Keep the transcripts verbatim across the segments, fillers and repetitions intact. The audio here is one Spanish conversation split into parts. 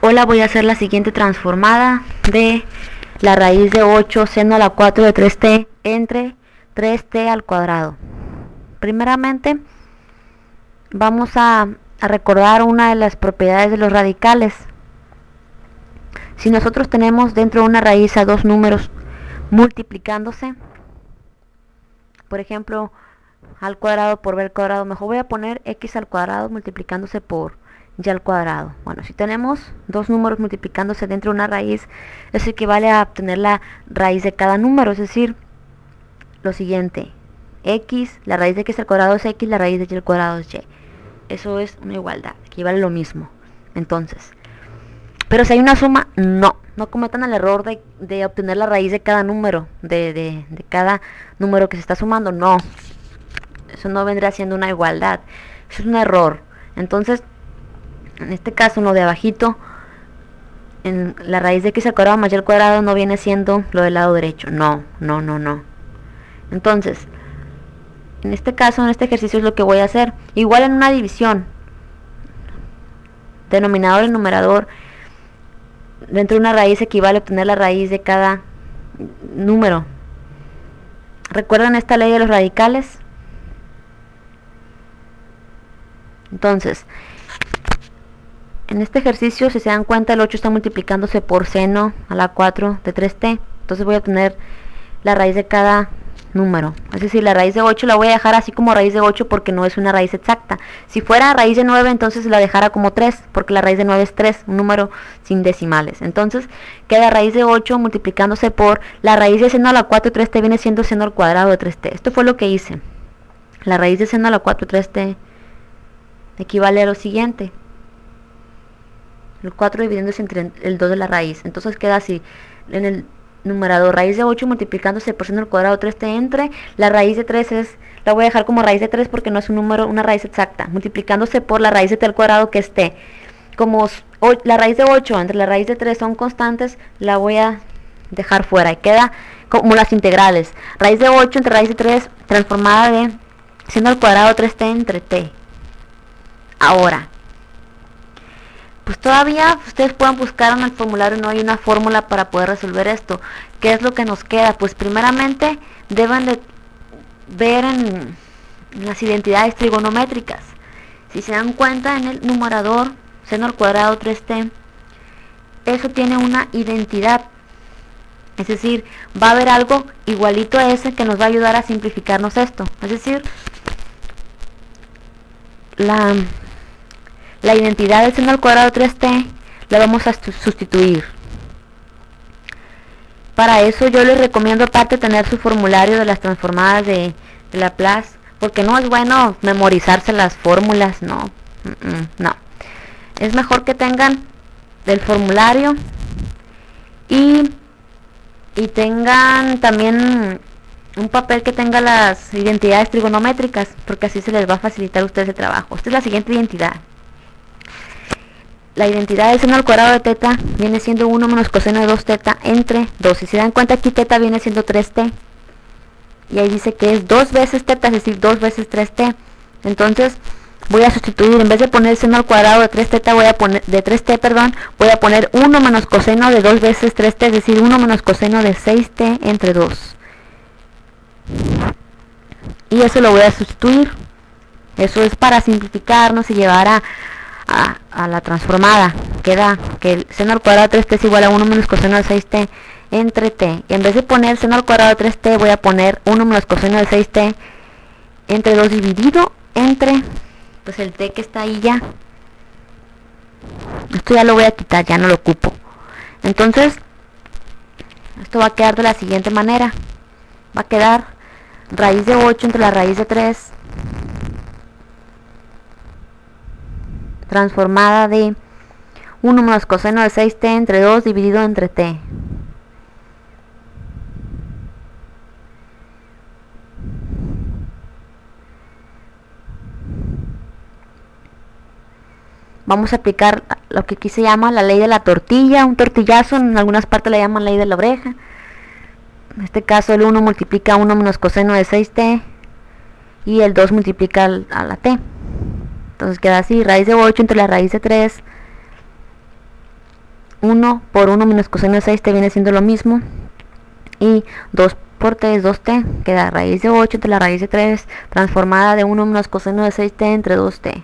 Hola, voy a hacer la siguiente transformada de la raíz de ocho seno a la cuatro de tres t entre tres t al cuadrado. Primeramente vamos a, a recordar una de las propiedades de los radicales. Si nosotros tenemos dentro de una raíz a dos números multiplicándose, por ejemplo al cuadrado por b al cuadrado, mejor voy a poner x al cuadrado multiplicándose por y al cuadrado. Bueno, si tenemos dos números multiplicándose dentro de una raíz, eso equivale a obtener la raíz de cada número, es decir, lo siguiente: x, la raíz de x al cuadrado es x, la raíz de y al cuadrado es y. Eso es una igualdad, equivale a lo mismo. Entonces, pero si hay una suma, no, no cometan el error de, de obtener la raíz de cada número, de, de, de cada número que se está sumando, no. Eso no vendrá siendo una igualdad, eso es un error. Entonces, en este caso, en lo de abajito, en la raíz de x al cuadrado más y al cuadrado no viene siendo lo del lado derecho. No, no, no, no. Entonces, en este caso, en este ejercicio es lo que voy a hacer. Igual en una división, denominador y numerador, dentro de una raíz equivale a obtener la raíz de cada número. ¿Recuerdan esta ley de los radicales? Entonces, en este ejercicio, si se dan cuenta, el ocho está multiplicándose por seno a la cuatro de tres t. Entonces voy a obtener la raíz de cada número. Es decir, la raíz de ocho la voy a dejar así como raíz de ocho porque no es una raíz exacta. Si fuera raíz de nueve, entonces la dejara como tres, porque la raíz de nueve es tres, un número sin decimales. Entonces queda raíz de ocho multiplicándose por la raíz de seno a la cuatro de tres t, viene siendo seno al cuadrado de tres t. Esto fue lo que hice. La raíz de seno a la cuatro de tres t equivale a lo siguiente: el cuatro dividiéndose entre el dos de la raíz. Entonces queda así, en el numerador, raíz de ocho multiplicándose por seno al cuadrado de tres t entre la raíz de tres, es, la voy a dejar como raíz de tres porque no es un número, una raíz exacta, multiplicándose por la raíz de t al cuadrado, que es t. Como o, la raíz de ocho entre la raíz de tres son constantes, la voy a dejar fuera y queda como las integrales. Raíz de ocho entre raíz de tres transformada de seno al cuadrado de tres t entre t. Ahora, pues todavía ustedes pueden buscar en el formulario, no hay una fórmula para poder resolver esto. ¿Qué es lo que nos queda? Pues primeramente deben de ver en las identidades trigonométricas. Si se dan cuenta, en el numerador seno al cuadrado tres t, eso tiene una identidad. Es decir, va a haber algo igualito a ese que nos va a ayudar a simplificarnos esto. Es decir, la... La identidad del seno al cuadrado de tres t la vamos a sustituir. Para eso yo les recomiendo aparte tener su formulario de las transformadas de, de Laplace, porque no es bueno memorizarse las fórmulas, no, mm -mm, no. Es mejor que tengan el formulario y, y tengan también un papel que tenga las identidades trigonométricas, porque así se les va a facilitar a ustedes el trabajo. Esta es la siguiente identidad. La identidad del seno al cuadrado de teta viene siendo uno menos coseno de dos teta entre dos. Si se dan cuenta, aquí teta viene siendo tres t. Y ahí dice que es dos veces teta, es decir, dos veces tres t. Entonces voy a sustituir, en vez de poner seno al cuadrado de tres teta, voy a poner, de tres t, perdón, voy a poner uno menos coseno de dos veces tres t, es decir, uno menos coseno de seis t entre dos. Y eso lo voy a sustituir. Eso es para simplificarnos y llevar a... A, a la transformada. Queda que el seno al cuadrado de tres t es igual a uno menos coseno de seis t entre t. Y en vez de poner seno al cuadrado de tres t, voy a poner uno menos coseno de seis t entre dos dividido entre, pues, el t que está ahí ya. Esto ya lo voy a quitar, ya no lo ocupo. Entonces, esto va a quedar de la siguiente manera. Va a quedar raíz de ocho entre la raíz de tres transformada de uno menos coseno de seis t entre dos dividido entre t. Vamos a aplicar lo que aquí se llama la ley de la tortilla, un tortillazo, en algunas partes le llaman ley de la oreja. En este caso el uno multiplica uno menos coseno de seis t y el dos multiplica a la t. Entonces queda así, raíz de ocho entre la raíz de tres uno por uno menos coseno de seis t viene siendo lo mismo. Y dos por t es dos t. Queda raíz de ocho entre la raíz de tres transformada de uno menos coseno de seis t entre dos t.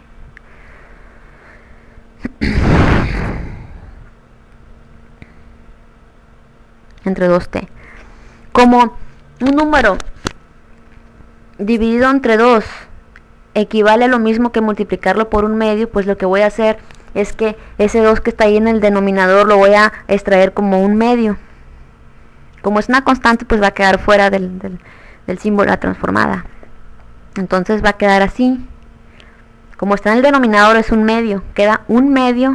Entre dos t. Como un número dividido entre dos equivale a lo mismo que multiplicarlo por un medio, pues lo que voy a hacer es que ese dos que está ahí en el denominador lo voy a extraer como un medio. Como es una constante, pues va a quedar fuera del, del, del símbolo de la transformada. Entonces va a quedar así. Como está en el denominador es un medio. Queda un medio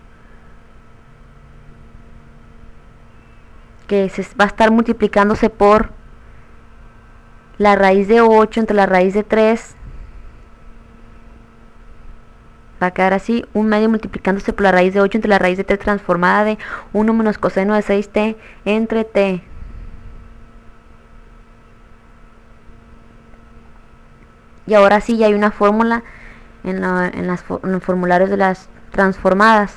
que se va a estar multiplicándose por la raíz de ocho entre la raíz de tres. Va a quedar así, un medio multiplicándose por la raíz de ocho entre la raíz de tres transformada de uno menos coseno de seis t entre t. Y ahora sí ya hay una fórmula en, la, en, las, en los formularios de las transformadas.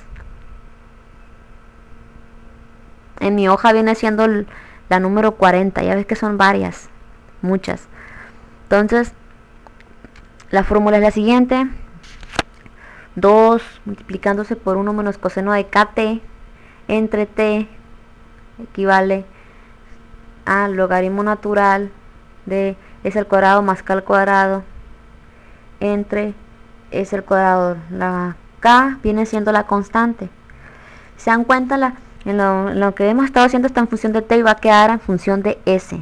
En mi hoja viene siendo el, la número cuarenta, ya ves que son varias, muchas. Entonces, la fórmula es la siguiente. dos multiplicándose por uno menos coseno de kt entre t equivale al logaritmo natural de s al cuadrado más k al cuadrado entre s al cuadrado. La k viene siendo la constante. Se dan cuenta, la, en, lo, en lo que hemos estado haciendo está en función de t y va a quedar en función de s.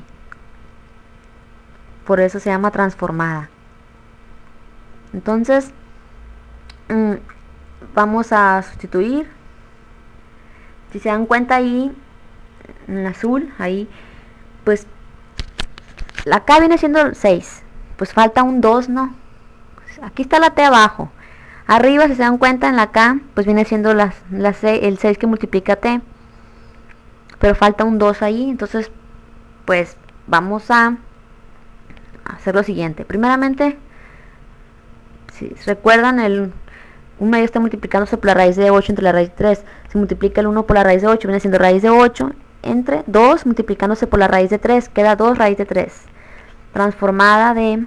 Por eso se llama transformada. Entonces mmm, vamos a sustituir. Si se dan cuenta ahí en azul, ahí pues la k viene siendo seis, pues falta un dos, ¿no? Aquí está la t abajo. Arriba, si se dan cuenta, en la k pues viene siendo las, las seis, el seis que multiplica t, pero falta un dos ahí. Entonces pues vamos a hacer lo siguiente. Primeramente, si recuerdan, el un medio está multiplicándose por la raíz de ocho entre la raíz de tres. Se multiplica el uno por la raíz de ocho, viene siendo raíz de ocho entre dos multiplicándose por la raíz de tres, queda dos raíz de tres transformada de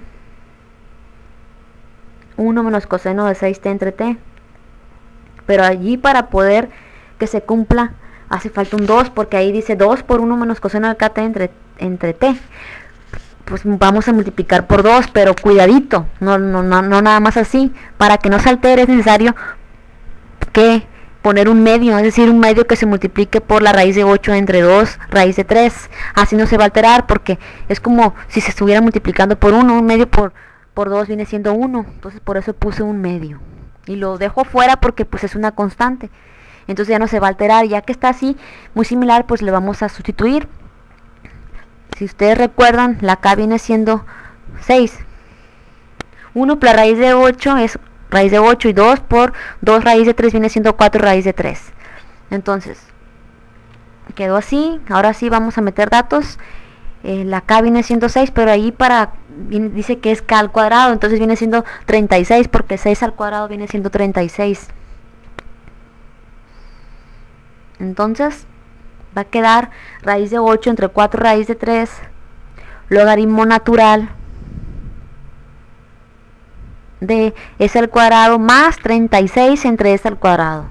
uno menos coseno de seis t entre t. Pero allí, para poder que se cumpla, hace falta un dos, porque ahí dice dos por uno menos coseno de kt entre, entre t. Pues vamos a multiplicar por dos, pero cuidadito, no, no, no, no nada más así. Para que no se altere es necesario que poner un medio, es decir, un medio que se multiplique por la raíz de ocho entre dos raíz de tres. Así no se va a alterar, porque es como si se estuviera multiplicando por uno. Un medio por, por dos viene siendo uno, entonces por eso puse un medio. Y lo dejo fuera porque pues es una constante, entonces ya no se va a alterar. Ya que está así, muy similar, pues le vamos a sustituir. Si ustedes recuerdan, la k viene siendo seis. uno por la raíz de ocho es raíz de ocho, y dos por dos raíz de tres viene siendo cuatro raíz de tres. Entonces, quedó así. Ahora sí vamos a meter datos. Eh, la k viene siendo seis, pero ahí para viene, dice que es k al cuadrado, entonces viene siendo treinta y seis, porque seis al cuadrado viene siendo treinta y seis. Entonces va a quedar raíz de ocho entre cuatro raíz de tres, logaritmo natural de s al cuadrado más treinta y seis entre s al cuadrado.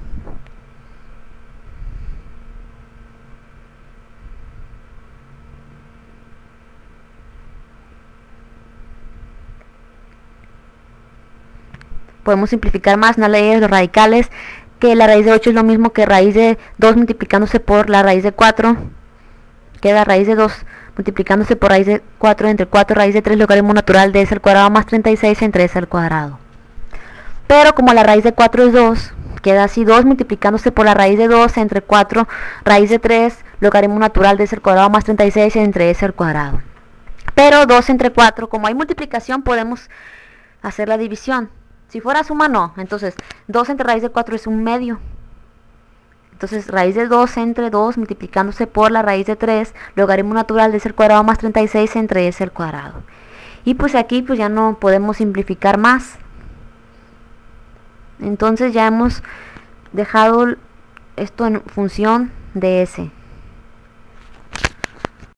Podemos simplificar más, no leyes los radicales, que la raíz de ocho es lo mismo que raíz de dos multiplicándose por la raíz de cuatro. Queda raíz de dos multiplicándose por raíz de cuatro entre cuatro raíz de tres, logaritmo natural de s al cuadrado más treinta y seis entre s al cuadrado. Pero como la raíz de cuatro es dos, queda así: dos multiplicándose por la raíz de dos entre cuatro raíz de tres, logaritmo natural de s al cuadrado más treinta y seis entre s al cuadrado. Pero dos entre cuatro, como hay multiplicación, podemos hacer la división. Si fuera suma, no. Entonces dos entre raíz de cuatro es un medio. Entonces raíz de dos entre dos multiplicándose por la raíz de tres, logaritmo natural de s al cuadrado más treinta y seis entre s al cuadrado. Y pues aquí pues ya no podemos simplificar más. Entonces ya hemos dejado esto en función de S.